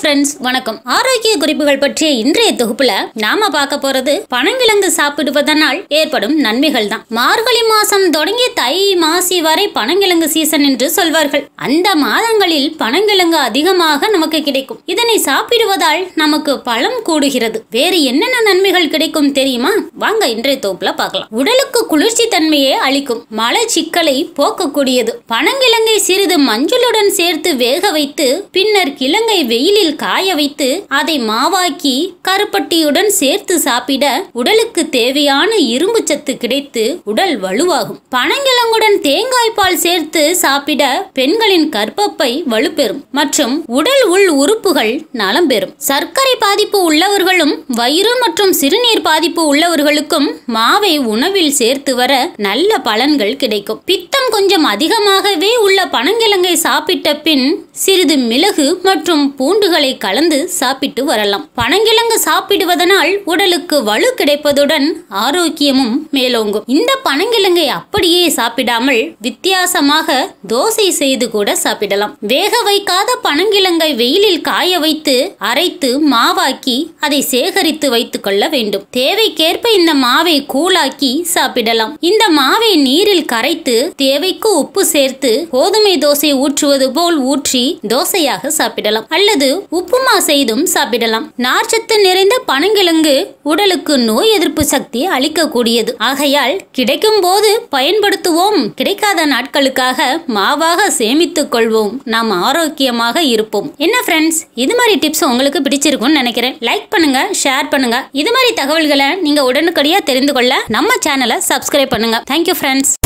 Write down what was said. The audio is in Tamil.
ஃப்ரெண்ட்ஸ், வணக்கம். ஆரோக்கிய குறிப்புகள் பற்றிய இன்றைய தொகுப்புல நாம பார்க்க போறது பனங்கிழங்கு சாப்பிடுவதனால் ஏற்படும் நன்மைகள் தான். மார்கழி மாசம் தொடங்கி தை மாசி வரை பனங்கிழங்கு சீசன் என்று சொல்வார்கள். அந்த மாதங்களில் பனங்கிழங்கு அதிகமாக நமக்கு கிடைக்கும். இதனை சாப்பிடுவதால் நமக்கு பலம் கூடுகிறது. வேறு என்னென்ன நன்மைகள் கிடைக்கும் தெரியுமா? வாங்க இன்றைய தொகுப்புல பார்க்கலாம். உடலுக்கு குளிர்ச்சி தன்மையை அளிக்கும். மலச்சிக்கலை போக்கக்கூடியது. பனங்கிழங்கை சிறிது மஞ்சளுடன் சேர்த்து வேக வைத்து பின்னர் கிழங்கை வெயிலில் காய வைத்து அதை மாவாக்கி கருப்பட்டியுடன் சேர்த்து சாப்பிட உடலுக்கு தேவையான இரும்பு சத்து கிடைத்து உடல் வலுவாகும். பனங்கிழங்குடன் தேங்காய் பால் சேர்த்து சாப்பிட பெண்களின் கர்ப்பப்பை வலுப்பெறும் மற்றும் உடல் உள் உறுப்புகள் நலம் பெறும். சர்க்கரை பாதிப்பு உள்ளவர்களும் வயிறு மற்றும் சிறுநீர் பாதிப்பு உள்ளவர்களுக்கும் மாவை உணவில் சேர்த்து வர நல்ல பலன்கள் கிடைக்கும். பித்தம் கொஞ்சம் அதிகமாகவே உள்ள பனங்கிழங்கை சாப்பிட்ட பின் சிறிது மிளகு மற்றும் பூண்டுகளை கலந்து சாப்பிட்டு வரலாம். பனங்கிழங்கு சாப்பிடுவதனால் உடலுக்கு வலு கிடைப்பதுடன் ஆரோக்கியமும் மேலோங்கும். இந்த பனங்கிழங்கை அப்படியே சாப்பிடாமல் வித்தியாசமாக தோசை செய்து கூட சாப்பிடலாம். வேக வைக்காத பனங்கிழங்கை வெயிலில் காய வைத்து அரைத்து மாவாக்கி அதை சேகரித்து வைத்துக் கொள்ள வேண்டும். தேவைக்கேற்ப இந்த மாவை கூழாக்கி சாப்பிடலாம். இந்த மாவை நீரில் கரைத்து தேவைக்கு உப்பு சேர்த்து கோதுமை தோசை ஊற்றுவது போல் ஊற்றி தோசையாக சாப்பிடலாம் அல்லது உப்புமா செய்தும் சாப்பிடலாம். நார்ச்சத்து நிறைந்த பனங்கிழங்கு உடலுக்கு நோய் எதிர்ப்பு சக்தி அளிக்கக்கூடியது. ஆகையால் கிடைக்கும் போது பயன்படுத்துவோம். கிடைக்காத நாட்களுக்காக மாவாக சேமித்துக் கொள்வோம். நாம் ஆரோக்கியமாக இருப்போம். என்ன ஃப்ரெண்ட்ஸ், இது மாதிரி டிப்ஸ் உங்களுக்கு பிடிச்சிருக்கும்னு நினைக்கிறேன். லைக் பண்ணுங்க, ஷேர் பண்ணுங்க. இது மாதிரி தகவல்களை நீங்க உடனுக்குடியா தெரிந்து கொள்ள நம்ம சேனலை சப்ஸ்கிரைப் பண்ணுங்க. Thank you friends.